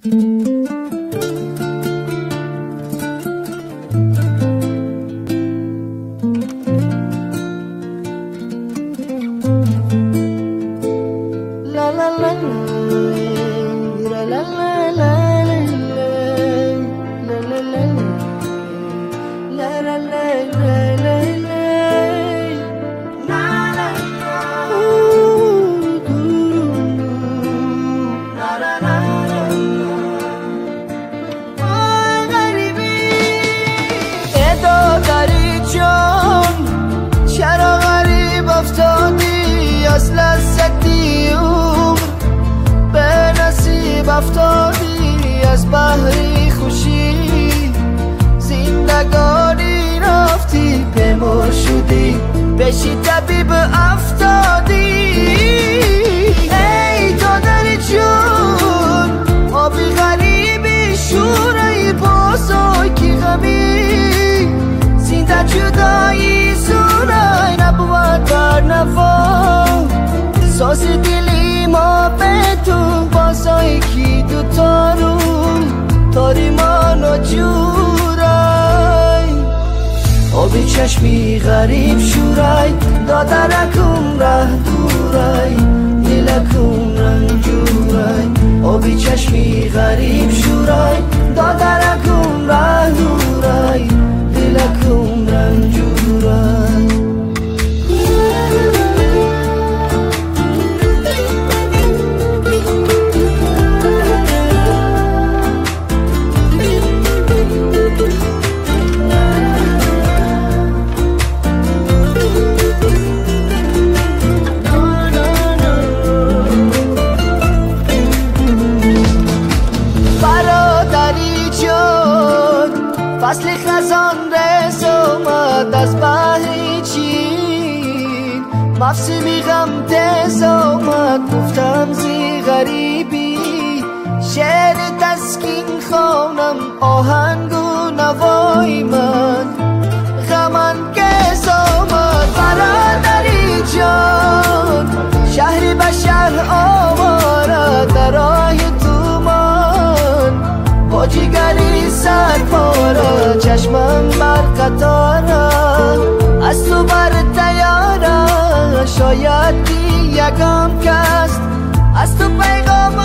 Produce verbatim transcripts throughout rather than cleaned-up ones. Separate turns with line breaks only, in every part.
از لذتی عمر به نصیب افتادی، از بحری خوشی زندگانی رفتی، بمر شدی بشی طبیب افتادی. ای دادر جون آبی غریبی شورای بازای غمی، زنده جدایی سورای نبود بر نوا، ساز دلی ما به تو بازای کی دوتا رو تاری ما نجورای. آبی چشمی غریب شورای دادرکم ره دورای، دلکم رنجورای. آبی چشمی غریب شورای دادرکم ره دورای، دلکم رنجورای. فصل خزان رس اومد از بحر چین، مفصلی غم تز اومد گفتم زی غریبی، شعر تسکین خوانم آهنگ و نوای من، غمن گز اومد برادری جان، شهری به شهر آواره در راه تومان، با جگری سر پاره چشمم بر قطاره، از تو بر تیاره شاید دی یکم کست از تو پیغام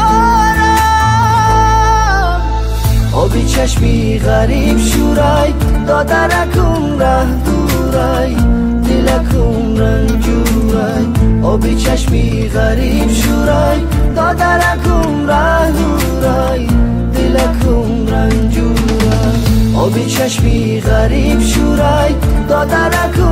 آرم. آبی چشمی غریب شورای دادرکم ره دورای، دلکم رنجورای. آبی چشمی غریب شورای دادرکم ره دورای، دلکم رنجورای. آبی چشمی غریب شورای دادرکم